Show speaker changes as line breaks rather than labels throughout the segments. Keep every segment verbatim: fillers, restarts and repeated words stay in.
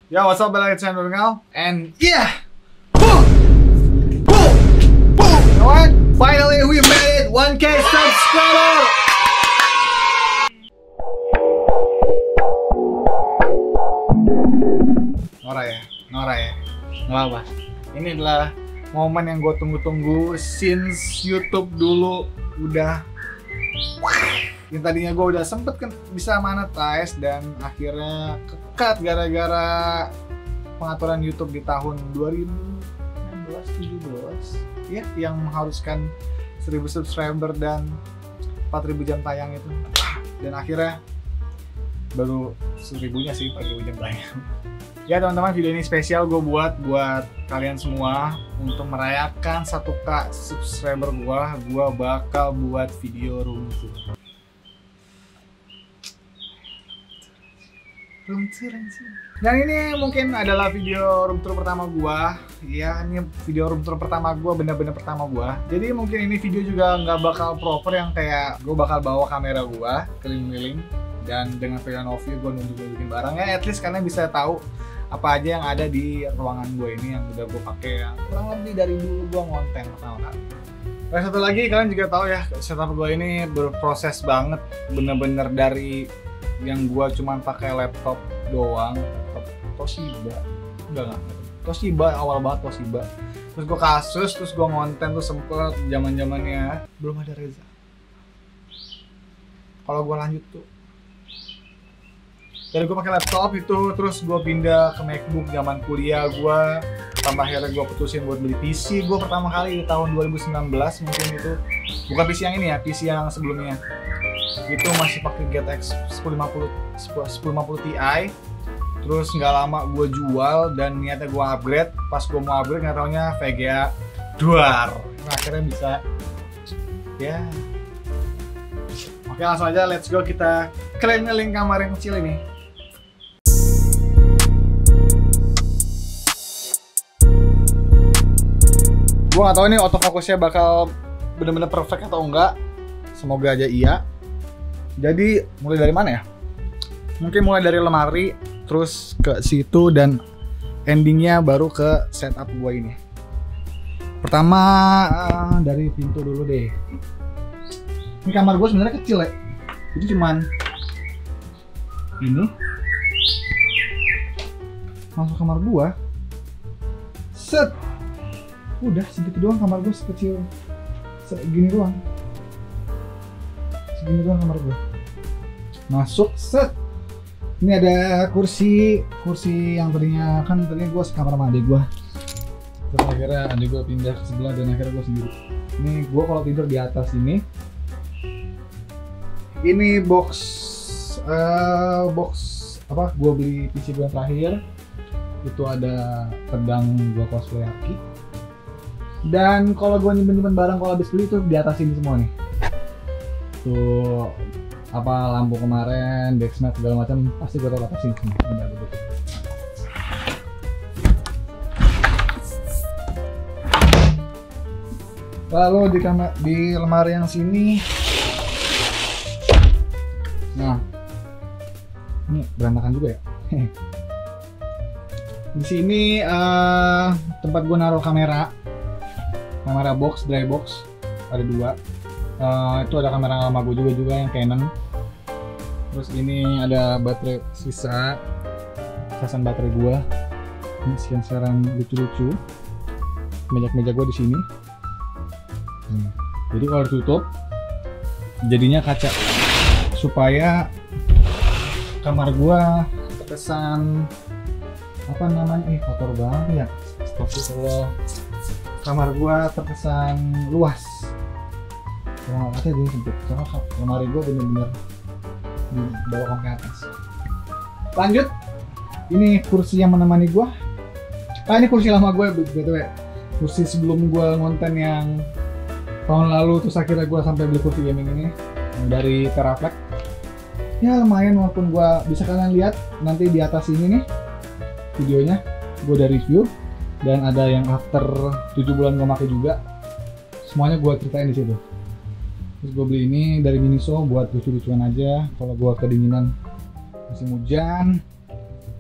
Yo, what's up, balik channel Ngal, and yeah, boom, boom, boom. You know what? Finally, we made it one K subscriber. Nora ya, Nora ya, nggak apa. Ini adalah momen yang gue tunggu-tunggu since YouTube dulu udah. Yang tadinya gue udah sempet kan bisa monetize dan akhirnya kekat gara-gara pengaturan YouTube di tahun dua ribu enam belas tujuh belas ya, yang mengharuskan seribu subscriber dan empat ribu jam tayang itu. Dan akhirnya baru seribunya sih, empat ribu jam tayang. Ya teman-teman, video ini spesial gue buat buat kalian semua untuk merayakan satu K subscriber gue. Gue bakal buat video room tour. Room tour aja. Dan ini mungkin adalah video room tour pertama gua. Ya, ini video room tour pertama gua, bener-bener pertama gua. Jadi mungkin ini video juga nggak bakal proper yang kayak gua bakal bawa kamera gua keliling-keliling dan dengan pilihan of view gua nunjuk-nunjukin barangnya. At least kalian bisa tahu apa aja yang ada di ruangan gua ini yang udah gua pakai yang kurang lebih dari dulu gua ngonten pertama kali. Dan satu lagi, kalian juga tahu ya, setup gua ini berproses banget, bener-bener dari yang gua cuman pakai laptop doang, laptop Toshiba, enggak enggak, Toshiba awal banget Toshiba. Terus gua kasus, terus gua ngonten tuh sempet zaman zamannya belum ada Reza. Kalau gua lanjut tuh, dari gua pakai laptop itu, terus gua pindah ke MacBook zaman kuliah gua, tambah akhirnya gua putusin buat beli P C. Gua pertama kali di tahun dua ribu sembilan belas mungkin itu, bukan P C yang ini ya, P C yang sebelumnya. Itu masih pakai G T X sepuluh lima puluh Ti. Terus nggak lama gue jual dan niatnya gue upgrade. Pas gue mau upgrade nggak taunya V G A duar. Nah, akhirnya bisa ya. Oke, langsung aja, let's go, kita keliling-keliling kamar yang kecil ini. Gue nggak tahu ini autofocusnya bakal bener-bener perfect atau enggak. Semoga aja iya. Jadi mulai dari mana ya? Mungkin mulai dari lemari, terus ke situ, dan endingnya baru ke setup gua ini. Pertama uh, dari pintu dulu deh. Ini kamar gua sebenarnya kecil ya. Jadi cuman ini. Masuk kamar gua. Set. Udah segitu doang kamar gua, sekecil segini doang. Segini doang kamar gue. Masuk, set. Ini ada kursi, kursi yang tadinya kan tadinya gue sekamar sama adik gue. Terus akhirnya adik gue pindah ke sebelah dan akhirnya gue sendiri. Ini gue kalau tidur di atas ini. Ini box, uh, box apa? Gue beli P C gue yang terakhir. Itu ada pedang gue cosplay Aki. Dan kalau gue nyimpen-nyimpen barang kalau habis beli itu di atas ini semua nih. Tuh apa, lampu kemarin, backsmat segala macam pasti gue taruh atas sini semua. Benar betul. Lalu di kamar, di lemari yang sini, nah ini berantakan juga ya. Di sini uh, tempat gue naruh kamera, kamera box, dry box ada dua. Uh, itu ada kamera lama gue juga juga yang Canon. Terus ini ada baterai sisa, casan baterai gue. Ini sekarang lucu-lucu. Meja-meja gue di sini. Hmm. Jadi kalau ditutup, jadinya kaca supaya kamar gue terkesan apa namanya? Eh kotor banget ya. Astagfirullah. Kamar gue terkesan luas. Kalau nggak kata dia sempit, karena lemari gue bener-bener di bawah ke atas. Lanjut, ini kursi yang menemani gue. Ah, ini kursi lama gue, btw. Kursi sebelum gue ngonten yang tahun lalu, terus akhirnya gue sampai beli kursi gaming ini dari Teraflex. Ya lumayan, walaupun gue bisa kalian lihat nanti di atas ini nih videonya, gue udah review dan ada yang after tujuh bulan gue pakai juga. Semuanya gue ceritain di situ. Terus gue beli ini dari Miniso buat lucu-lucuan aja kalau gue kedinginan musim hujan.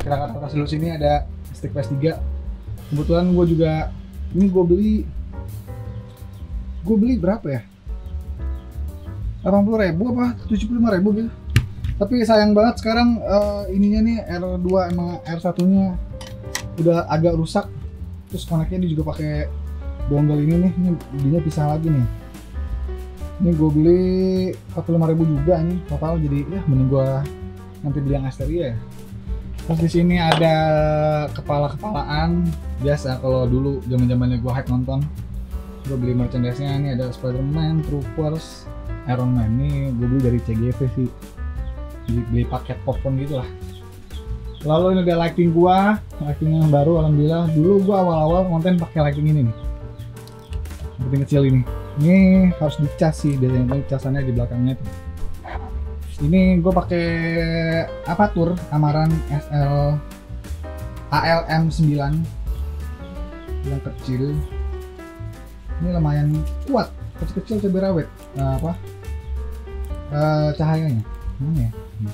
pergerakan atas dulu sini ada stick P S tiga. Kebetulan gue juga ini gue beli gue beli berapa ya? delapan puluh ribu apa tujuh puluh lima ribu gitu. Tapi sayang banget sekarang uh, ininya nih R dua emang R satu nya udah agak rusak. Terus koneknya dia juga pakai dongle ini nih, ini dia pisah lagi nih. Ini gue beli empat puluh lima ribu juga nih total, jadi ya mending gue nanti beli yang Asteria ya. Terus di sini ada kepala-kepalaan biasa kalau dulu zaman-zamannya gue hype nonton. Gue beli merchandise-nya, ini ada Spider-Man, Troopers, Iron Man. Ini gue beli dari C G V sih. Beli, beli paket popcorn gitu lah. Lalu ini ada lighting gua, lighting yang baru alhamdulillah. Dulu gua awal-awal konten pakai lighting ini nih. Lighting kecil ini. Ini harus dicas sih, biasanya casannya di belakangnya tuh. Ini gua pakai Apature Amaran S L A L M sembilan yang kecil. Ini lumayan kuat, kecil-kecil cabai rawit. Nah, apa? Uh, cahayanya. Mana ya?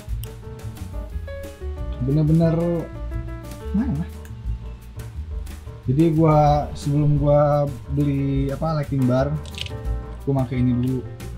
Bener-bener mana? Jadi gua sebelum gua beli apa lighting bar, gua pakai ini dulu.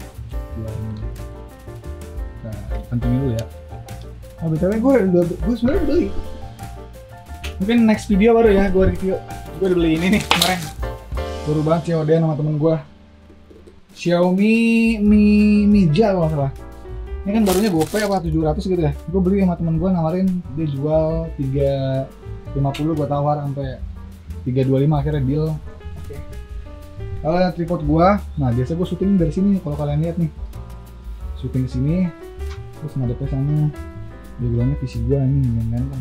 Nah, penting dulu ya. Oh btw gue udah gue sebenarnya beli. Mungkin next video baru ya gua review. Gue udah beli ini nih kemarin. Baru banget C O D sama temen gua. Xiaomi Mi Mija kalau nggak salah. Ini kan barunya GoPay apa tujuh ratus gitu ya. Gue beli sama temen gue nawarin, dia jual tiga lima puluh, gue tawar sampai tiga dua puluh lima, akhirnya deal. Oke. Okay. Kalau lihat tripod gue, nah biasa gue syuting dari sini kalau kalian lihat nih. Syuting di sini, terus ngadepnya sana. Backgroundnya P C gue ini ganteng.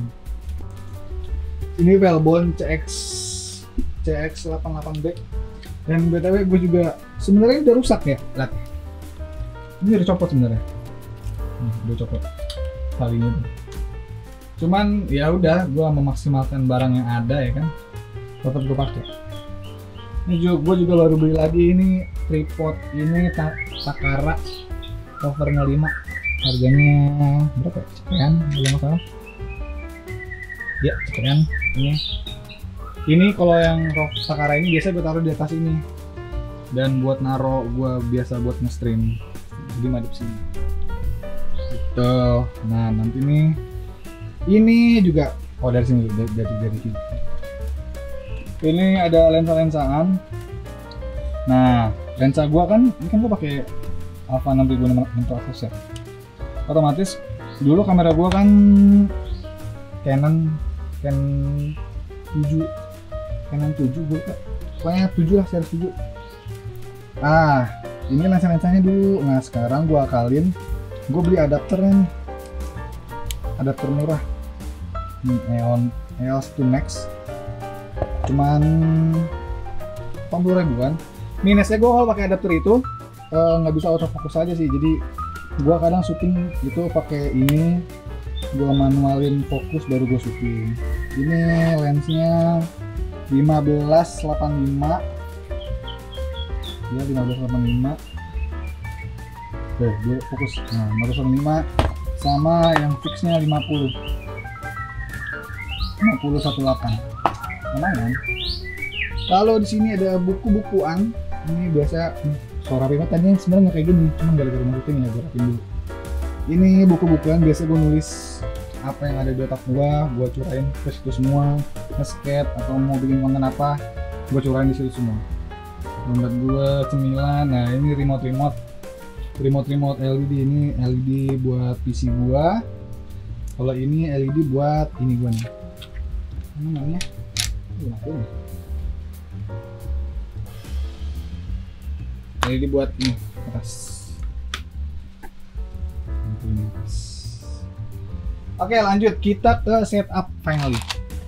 Ini Wellbone C X C X delapan puluh delapan B. Dan btw gue juga sebenarnya udah rusak ya, lihat. Ini udah copot sebenarnya. Nih, udah copot talinya tuh. Cuman ya udah, gue memaksimalkan barang yang ada ya kan, tetap gue pakai. Ini juga gue juga baru beli lagi ini tripod ini Takara covernya lima, harganya berapa ya? Sekian, belum masalah. Ya sekian ini. Ini kalau yang Takara ini biasa gue taruh di atas ini, dan buat naro gue biasa buat nge-stream, jadi madep sini. Tuh, nah nanti nih ini juga, oh dari sini dari dari, dari sini. Ini ada lensa-lensaan. Nah, lensa gua kan ini kan gua pakai Alpha enam ribu enam ratus ya. Otomatis dulu kamera gua kan Canon Canon tujuh Canon tujuh gua pokoknya tujuh lah, series tujuh. Ah, ini lensa-lensanya dulu. Nah, sekarang gua akalin, gue beli adapternya nih, adapter murah nih, Eon E O S dua Max, cuman delapan puluh ribuan. Minusnya gue kalau pakai adapter itu nggak uh, bisa autofocus aja sih, jadi gue kadang syuting itu pakai ini, gue manualin fokus baru gue syuting. Ini lensnya lima belas delapan puluh lima ya, lima belas delapan puluh lima. Oke, gue fokus. Nah, lima belas lima sama yang fixnya lima puluh. lima puluh satu delapan. Lumayan. Kalau di sini ada buku-bukuan. Ini biasa suara Rima tadinya sebenarnya nggak kayak gini, cuma gara-gara marketing ya gue rapin dulu. Ini buku-bukuan biasa gue nulis apa yang ada di otak gue, gue curain ke situ semua. Nge-skate atau mau bikin konten apa, gue curain di situ semua. Dompet gue, cemilan. Nah, ini remote-remote. Remote-remote L E D, ini L E D buat P C gua. Kalau ini L E D buat ini gua nih. Ini namanya? Ini. L E D buat ini atas. Oke, lanjut kita ke setup finally.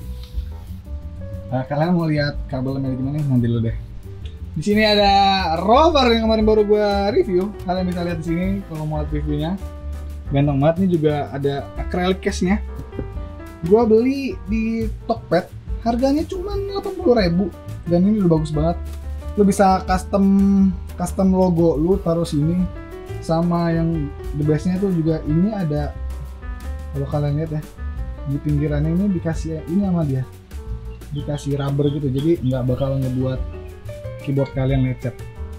Nah, kalian mau lihat kabelnya gimana? Nanti dulu deh. Di sini ada rover yang kemarin baru gue review. Kalian bisa lihat di sini kalau mau lihat reviewnya. Ganteng banget. Ini juga ada acrylic case-nya. Gue beli di Tokped. Harganya cuma delapan puluh ribu. Dan ini udah bagus banget. Lu bisa custom custom logo lu taruh sini. Sama yang the best-nya tuh juga ini ada, kalau kalian lihat ya, di pinggirannya ini dikasih ini sama dia, dikasih rubber gitu, jadi nggak bakal ngebuat keyboard kalian lecet.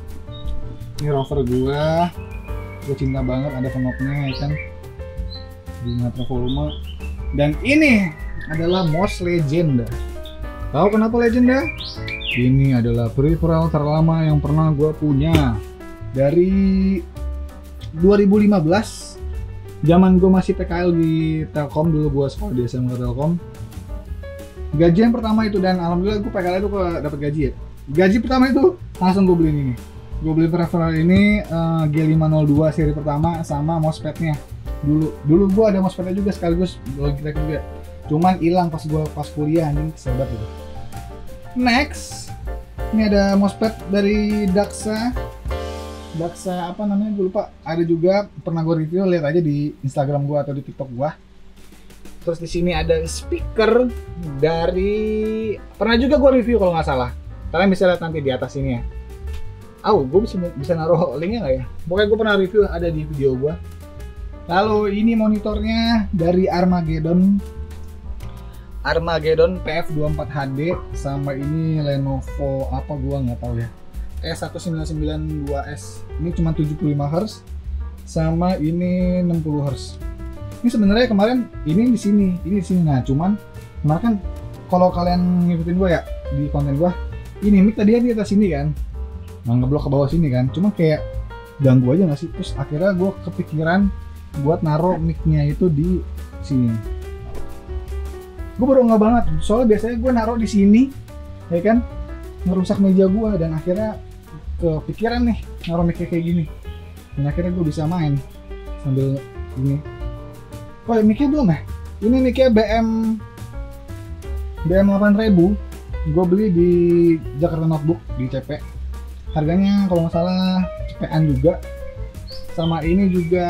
Ini Rover gua, gua cinta banget, ada knob-nya ya kan, di ngatur volume. Dan ini adalah mouse legenda. Tahu kenapa legenda? Ini adalah peripheral terlama yang pernah gua punya dari dua ribu lima belas. Zaman gue masih P K L di Telkom, dulu gue sekolah di S M K Telkom. Gaji yang pertama itu, dan alhamdulillah gue P K L itu gue dapat gaji ya. Gaji pertama itu langsung gue beli ini. Gue beli peripheral ini uh, G lima nol dua seri pertama sama mousepadnya. Dulu dulu gue ada mousepadnya juga sekaligus Logitech juga. Cuman hilang pas gue pas kuliah, anjing kesel banget itu. Next, ini ada mousepad dari Daxa. Daxa apa namanya gue lupa, ada juga pernah gue review, lihat aja di Instagram gue atau di TikTok gue. Terus di sini ada speaker dari, pernah juga gue review kalau nggak salah, kalian bisa lihat nanti di atas ini ya. Oh, gue bisa bisa naruh linknya nggak ya? Pokoknya gue pernah review, ada di video gue. Lalu ini monitornya dari Armageddon, Armageddon P F dua puluh empat H D, sama ini Lenovo apa gue nggak tahu ya. E satu sembilan sembilan dua S, ini cuma tujuh puluh lima hertz, sama ini enam puluh hertz. Ini sebenarnya kemarin ini di sini, ini di sini. Nah, cuman kemarin kan kalau kalian ngikutin gua ya di konten gua, ini mic tadi di atas sini kan, nah, ngeblok ke bawah sini kan, cuma kayak ganggu aja nggak sih? Terus akhirnya gua kepikiran buat naruh mic-nya itu di sini. Gua baru nggak banget, soalnya biasanya gua naruh di sini, ya kan, ngerusak meja gua, dan akhirnya kepikiran nih naruh mic kayak gini, dan akhirnya gue bisa main sambil ini. Oh, mic-nya belum ya? Ini mic-nya B M B M delapan ribu, gue beli di Jakarta Notebook di C P. Harganya kalau nggak salah cepetan juga. Sama ini juga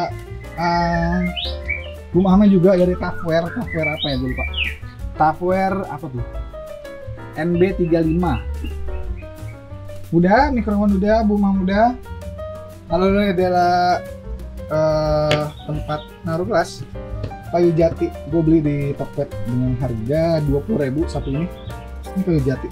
uh, rumahnya juga dari Tafware. Tafware apa ya, gue lupa. Tafware apa tuh? N B tiga puluh lima. Udah, mikrofon udah, boom udah. Lalu ini adalah uh, tempat naruh gelas kayu jati. Gue beli di Tokped dengan harga dua puluh ribu satu ini. Ini kayu jati.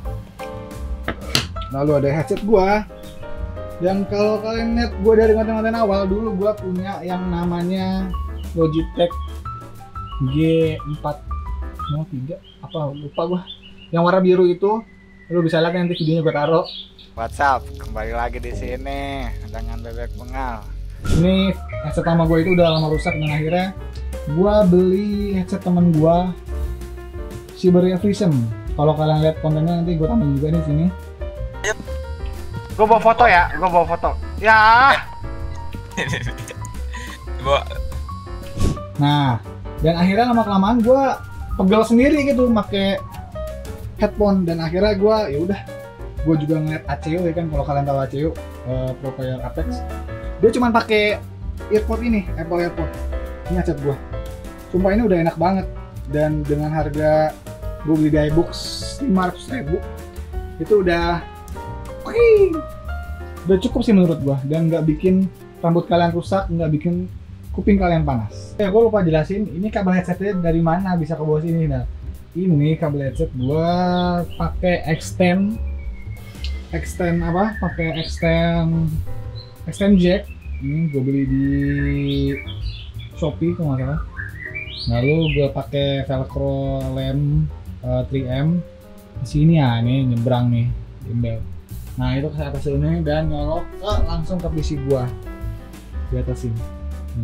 Lalu ada headset gue. Yang kalau kalian lihat gue dari konten-konten awal, dulu gue punya yang namanya Logitech G empat nol tiga apa lupa gue. Yang warna biru itu. Lu bisa lihat nanti videonya gue taruh.
WhatsApp, kembali lagi di sini dengan Bebek Bengal.
Ini headset sama gue itu udah lama rusak, dan akhirnya gue beli headset temen gue, Siberia Prism. Kalau kalian lihat kontennya nanti gue tambahin juga di sini.
Gue bawa foto ya, gue bawa foto. Ya.
Nah, dan akhirnya lama kelamaan gue pegel sendiri gitu pakai headphone, dan akhirnya gue ya udah, gue juga ngeliat A C U ya kan, kalau kalian tahu A C U, uh, Pro Player Apex, dia cuma pakai earpod ini, Apple earpod. Ini headset gue, sumpah ini udah enak banget, dan dengan harga gue beli di iBoox lima ratus ribu itu udah, wih, udah cukup sih menurut gue, dan nggak bikin rambut kalian rusak, nggak bikin kuping kalian panas. Ya gue lupa jelasin, ini kabel headsetnya dari mana bisa ke bawah sini. Nah, ini kabel headset gua pakai extend extend apa pakai extend extend jack. Ini gua beli di Shopee kalau nggak salah. Lalu gua pakai velcro lem uh, tiga M di sini ya, ini nyebrang nih gembel. Nah, itu ke atas ini dan nyolok ke langsung ke P C gua di atas ini. Hmm.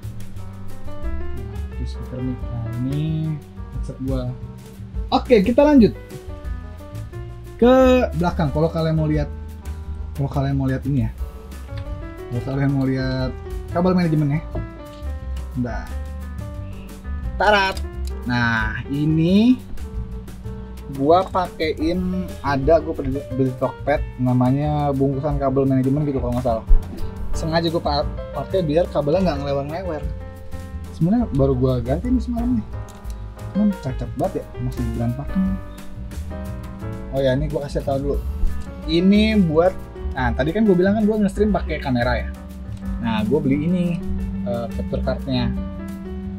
Nah, di speaker mic. Nah, ini headset gua. Oke, kita lanjut ke belakang. Kalau kalian mau lihat, kalau kalian mau lihat ini ya, kalau kalian mau lihat kabel manajemennya, nah, tarat. Nah, ini gua pakein, ada gua beli Tokped namanya bungkusan kabel manajemen gitu kalau nggak salah. Sengaja gua pakai biar kabelnya nggak ngelewer-ngelewer. Sebenarnya baru gua ganti nih semalam nih. Cuman cacat banget ya, masih berantakan. Oh ya, ini gue kasih tahu dulu. Ini buat, nah tadi kan gue bilang kan gue nge-stream pakai kamera ya. Nah, gue beli ini uh, capture cardnya.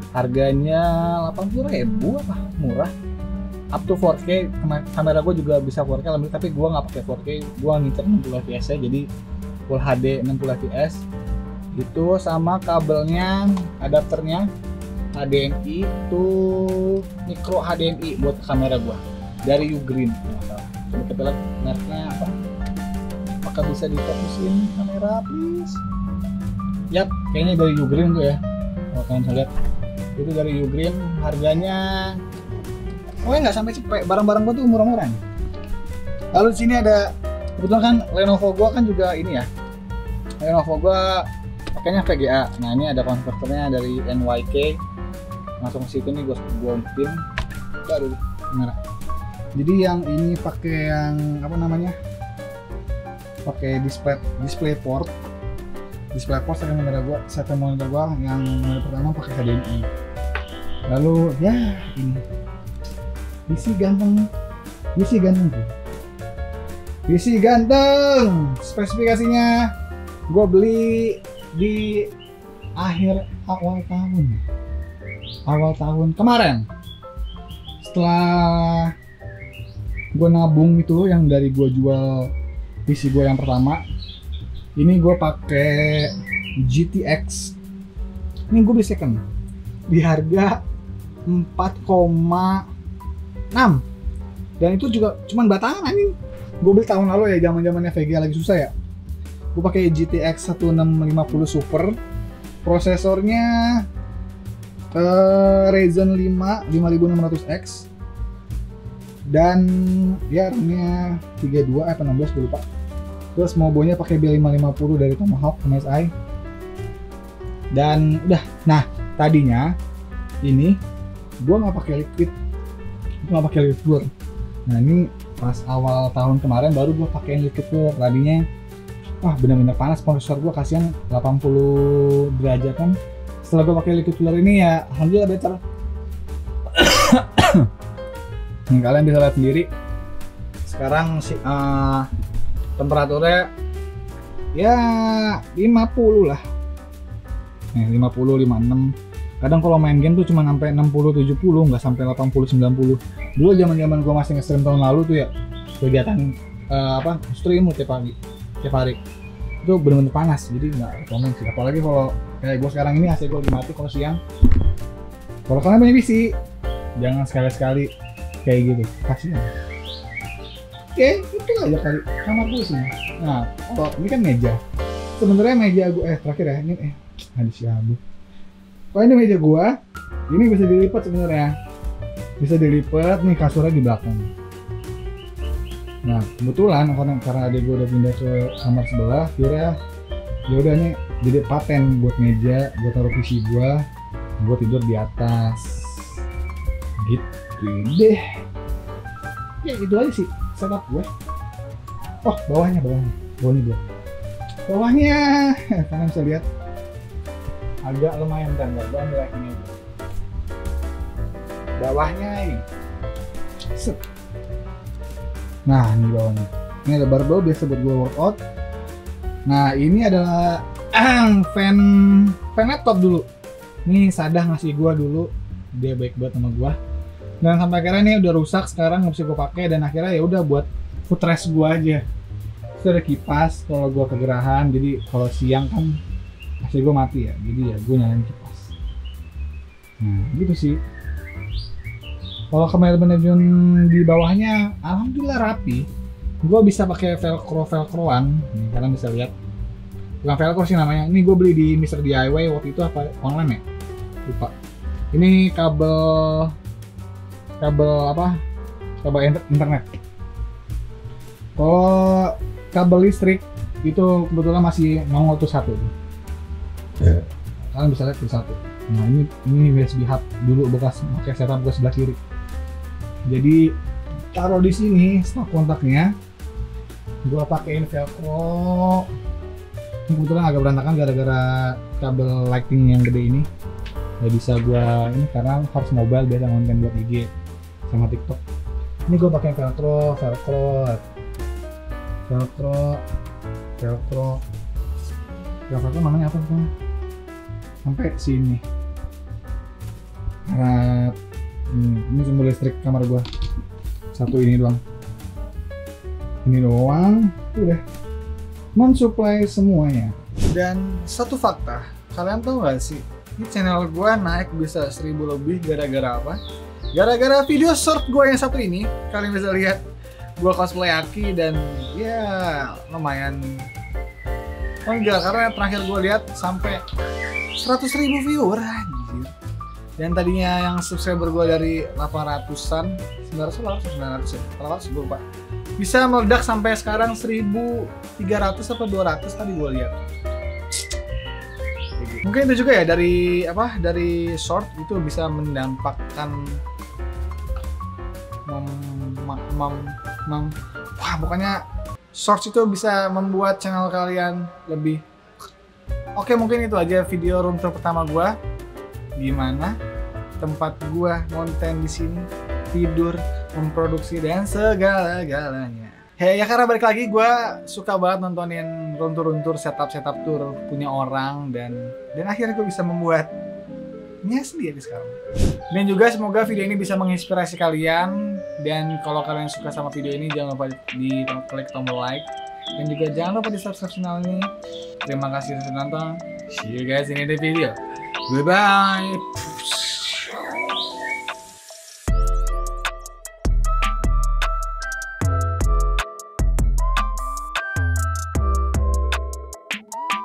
harganya delapan puluh ribu apa, murah. Up to four K, kamera gue juga bisa four K lebih, tapi gue nggak pakai four K, gue ngincer enam puluh F P S aja, jadi Full H D enam puluh F P S. Itu sama kabelnya, adapternya H D M I itu micro H D M I buat kamera gue dari Ugreen. Coba kita lihat mereknya apa, apakah bisa difokusin kamera please. Yap, kayaknya dari Ugreen tuh ya, kalau kalian bisa lihat itu dari Ugreen. Harganya oh nggak sampai cepet, barang-barang gua tuh murah-murah nih. Lalu di sini ada kebetulan kan Lenovo gua kan juga ini ya, Lenovo gua pakainya V G A. Nah ini ada konverternya dari N Y K, langsung ke situ nih gua gua pin baru kamera. Jadi yang ini pakai yang apa namanya, pakai display display port display port saya kamera gua, saya monitor gua yang pertama pakai H D M I. Lalu ya ini P C ganteng, P C ganteng tuh, P C ganteng. Spesifikasinya gue beli di akhir awal tahun, awal tahun kemarin. Setelah gue nabung itu yang dari gue jual P C gue yang pertama, ini gue pakai G T X. Ini gue beli second di harga empat koma enam, dan itu juga cuman batangan ini. Gue beli tahun lalu ya, zaman zamannya V G A lagi susah ya. Gue pakai G T X seribu enam ratus lima puluh Super, prosesornya uh, Ryzen lima lima ribu enam ratus X, dan ya RAM-nya tiga puluh dua apa enam belas gue lupa. Terus mobonya pakai B lima lima puluh dari Tomahawk M S I, dan udah. Nah tadinya ini gue nggak pakai liquid, nggak pakai liquid cooler. Nah ini pas awal tahun kemarin baru gue pakai liquid cooler. Tadinya wah bener-bener panas prosesor gue, kasihan delapan puluh derajat kan. Setelah gue pakai liquid cooler ini ya alhamdulillah better. Nih, kalian bisa lihat sendiri sekarang si uh, temperaturnya ya lima puluh lah, nih lima puluh, lima puluh enam. Kadang kalau main game tuh cuma sampai enam puluh, tujuh puluh, nggak sampai delapan puluh, sembilan puluh. Dulu zaman-zaman gua masih nge-stream tahun lalu tuh ya, kegiatan uh, apa stream tiap pagi, tiap hari. Itu bener-bener panas, jadi nggak komen sih. Apalagi kalau kayak gua sekarang ini A C gua lagi mati kalau siang. Kalau kalian punya P C, jangan sekali-sekali kayak gitu, kasihan. Oke, itu aja kali kamar gue sih. Nah, oh ini kan meja. Sebenarnya meja gue eh terakhir ya ini eh hadis Abu. Oh ini meja gua, ini bisa dilipat sebenarnya, bisa dilipat nih, kasurnya di belakang. Nah kebetulan karena karena adik gua udah pindah ke kamar sebelah, kira ya udah nih jadi paten buat meja, buat taruh P C gua, gua tidur di atas, gitu deh. Ya itu aja sih setup gue. Oh bawahnya, bawahnya, bawahnya gua, bawahnya kalian bisa lihat. Agak lumayan dan gak gue ambil ini. Bawahnya ini set. Nah ini bawahnya, ini ada barbel biasa buat gue workout. Nah ini adalah ah, fan fan laptop dulu. Ini Sadah ngasih gue dulu, dia baik banget sama gue. Dan sampai akhirnya ini udah rusak, sekarang nggak bisa gue pakai, dan akhirnya ya udah buat footrest gue aja. Terus ada kipas kalau gue kegerahan, jadi kalau siang kan A C gue mati ya, jadi ya gue nyalain kipas. Nah gitu sih. Kalau kamera manajemen di bawahnya alhamdulillah rapi. Gue bisa pakai velcro velcroan, nih kalian bisa lihat. Bukan velcro sih namanya, ini gue beli di Mister D I Y waktu itu, apa online ya, lupa. Ini kabel kabel apa, kabel internet. Kalau kabel listrik itu kebetulan masih nongol tuh satu tuh. Yeah. Kalian bisa lihat tuh satu. Nah ini ini U S B hub dulu bekas pakai setup gue sebelah kiri. Jadi taruh di sini stop kontaknya. Gue pakein velcro. Ini kebetulan agak berantakan gara-gara kabel lighting yang gede ini. Gak bisa gue ini karena harus mobile biasa konten buat I G sama TikTok. Ini gue pakai velcro, velcro, velcro, velcro. Velcro namanya apa tuh? Sampai sini. Harap. Hmm, ini sumber listrik kamar gua. Satu ini doang. Ini doang. Udah. Mensuplai semuanya. Dan satu fakta, kalian tahu nggak sih? Ini channel gua naik bisa seribu lebih gara-gara apa? Gara-gara video short gua yang satu ini. Kalian bisa lihat gua cosplay Aki dan ya lumayan. Oh enggak, karena terakhir gua lihat sampai seratus ribu viewer anjir. Dan tadinya yang subscriber gue dari delapan ratusan, sembilan ratus, sembilan ratus ya, delapan ratus gue lupa. Bisa meledak sampai sekarang seribu tiga ratus atau dua ratus tadi gue lihat. Mungkin itu juga ya dari apa? Dari short itu bisa mendampakkan mem, mem, mem, wah pokoknya shorts itu bisa membuat channel kalian lebih. Oke, mungkin itu aja video room tour pertama gua. Gimana tempat gua konten di sini, tidur, memproduksi dan segala-galanya. Hei, ya karena balik lagi gua suka banget nontonin room tour room tour setup setup tour punya orang dan dan akhirnya gua bisa membuatnya sendiri sekarang. Dan juga semoga video ini bisa menginspirasi kalian, dan kalau kalian suka sama video ini jangan lupa di klik tombol like. Dan juga jangan lupa di subscribe channel ini. Terima kasih sudah nonton. See you guys in the video. Goodbye.